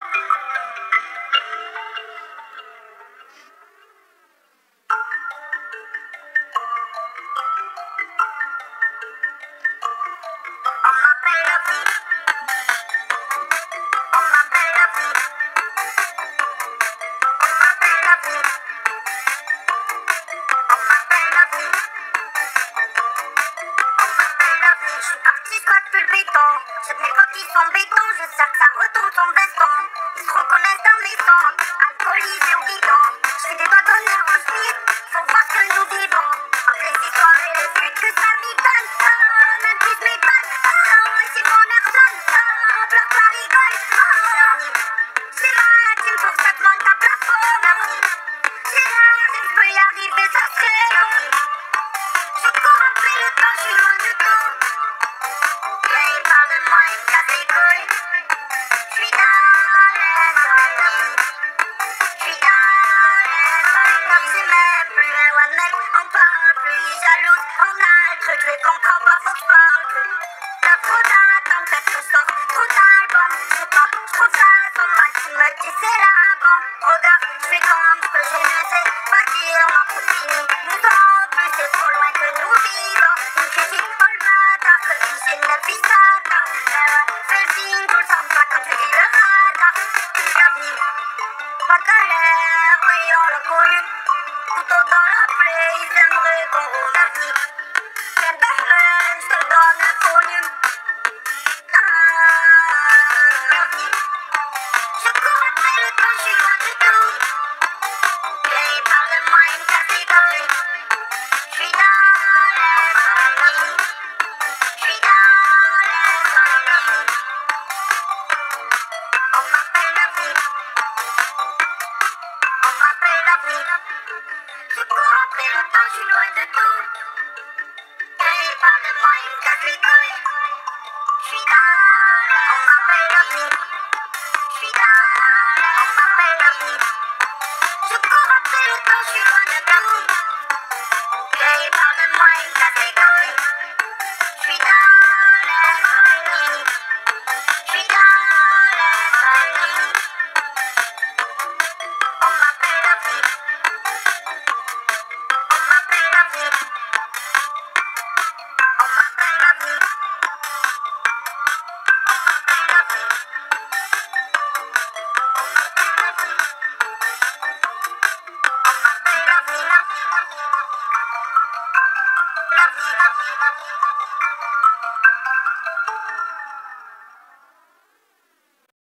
Je suis partie squat plus le béton. J'ai mes potes qui sont béton. Je sais que ça retourne son veston. Ils se reconnaissent dans mes sons. Alcoolisés au guidon. Je fais des doigts d'honneur au slip. Faut voir ce que nous vivons. Entre les histoires et les fuites que ça m'y donne. Même plus je m'étonne. Ici mon air sonne. Pleure pas rigole. J'ai la team pour ça demande ta plateforme. J'ai la team, je peux y arriver, ça serait. Je cours après le temps, je suis loin de tout. Il parle de moi, il me casse les couilles. Je suis dans les je suis dans les c'est même plus un one mec. On parle plus, jalouse, on a le truc. Je les comprends pas, faut que je parle plus. T'as trop d'attentes, faites ce soir, trop d'albums. Je sais pas, je trouve ça son mal. Tu me dis c'est la bombe. Regarde, je fais comme je peux, je ne sais pas dire, on en fout fini. Nous en plus, c'est trop loin que nous vivons. Une critique, oh le bâtard, que j'ai une vie satan. Fais le signe, tout le sang, pas quand tu dis le radar. Bienvenue, pas de galère, oui on l'a connu. Couteau dans la plaie, ils aimeraient qu'on remercie. Quel Batman, je te donne un connu. Merci. Je cours après le temps, je suis loin de tout. Et il parle de moi, il me casse les couilles. Je suis dans les amis. Je suis dans les amis. On m'appelle la vie. On m'appelle la vie. Je cours après le temps, je suis loin de tout. Et il parle de moi, il me casse les couilles. Je suis dans